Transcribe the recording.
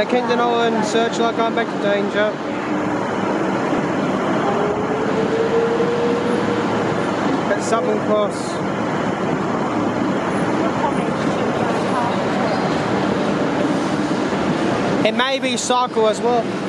McK&H and Searchlight going back to danger. At Southern Cross. It may be cycle as well.